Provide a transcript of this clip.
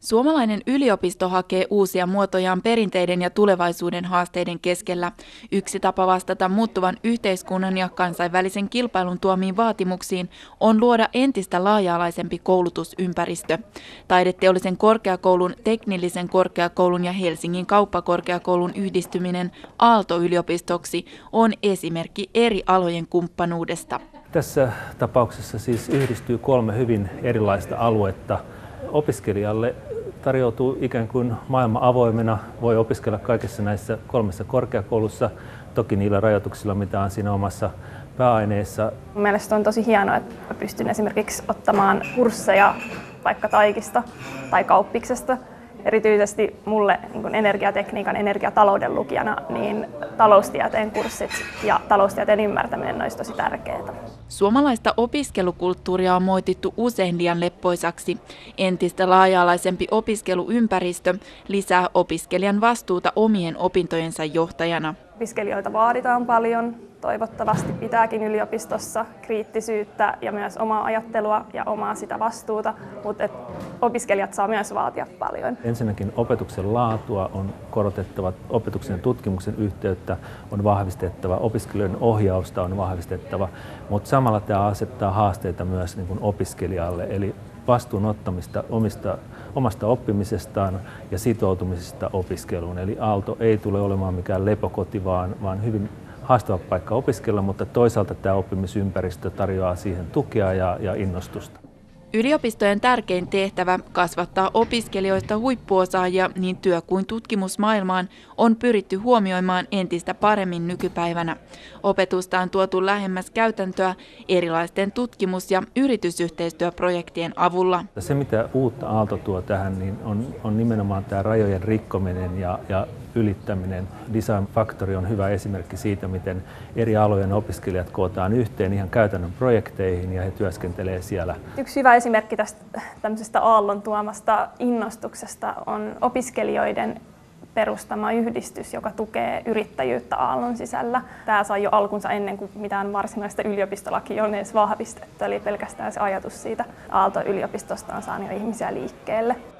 Suomalainen yliopisto hakee uusia muotojaan perinteiden ja tulevaisuuden haasteiden keskellä. Yksi tapa vastata muuttuvan yhteiskunnan ja kansainvälisen kilpailun tuomiin vaatimuksiin on luoda entistä laaja-alaisempi koulutusympäristö. Taideteollisen korkeakoulun, teknillisen korkeakoulun ja Helsingin kauppakorkeakoulun yhdistyminen Aalto-yliopistoksi on esimerkki eri alojen kumppanuudesta. Tässä tapauksessa siis yhdistyy 3 hyvin erilaista aluetta. Opiskelijalle tarjoutuu ikään kuin maailman avoimena, voi opiskella kaikissa näissä 3 korkeakoulussa, toki niillä rajoituksilla, mitä on siinä omassa pääaineessa. Mielestäni on tosi hienoa, että pystyn esimerkiksi ottamaan kursseja vaikka taikista tai kauppiksesta. Erityisesti mulle niin energiatekniikan, energiatalouden lukijana, niin taloustieteen kurssit ja taloustieteen ymmärtäminen olisi tosi tärkeää. Suomalaista opiskelukulttuuria on moitittu usein liian leppoisaksi. Entistä laaja-alaisempi opiskeluympäristö lisää opiskelijan vastuuta omien opintojensa johtajana. Opiskelijoilta vaaditaan paljon, toivottavasti pitääkin yliopistossa kriittisyyttä ja myös omaa ajattelua ja omaa sitä vastuuta, mutta opiskelijat saa myös vaatia paljon. Ensinnäkin opetuksen laatua on korotettava, opetuksen ja tutkimuksen yhteyttä on vahvistettava, opiskelijoiden ohjausta on vahvistettava, mutta samalla tämä asettaa haasteita myös niin kuin opiskelijalle, eli vastuun ottamista omasta oppimisestaan ja sitoutumisesta opiskeluun. Eli Aalto ei tule olemaan mikään lepokoti, vaan hyvin haastava paikka opiskella, mutta toisaalta tämä oppimisympäristö tarjoaa siihen tukea ja innostusta. Yliopistojen tärkein tehtävä kasvattaa opiskelijoista huippuosaajia niin työ- kuin tutkimusmaailmaan on pyritty huomioimaan entistä paremmin nykypäivänä. Opetusta on tuotu lähemmäs käytäntöä erilaisten tutkimus- ja yritysyhteistyöprojektien avulla. Se, mitä uutta Aalto tuo tähän, niin on nimenomaan tämä rajojen rikkominen ja ylittäminen. Design Factory on hyvä esimerkki siitä, miten eri alojen opiskelijat kootaan yhteen ihan käytännön projekteihin ja he työskentelee siellä. Yksi hyvä esimerkki tästä tämmöisestä Aallon tuomasta innostuksesta on opiskelijoiden perustama yhdistys, joka tukee yrittäjyyttä Aallon sisällä. Tämä sai jo alkunsa ennen kuin mitään varsinaista yliopistolakia on edes vahvistettu, eli pelkästään se ajatus siitä Aalto-yliopistosta on saanut jo ihmisiä liikkeelle.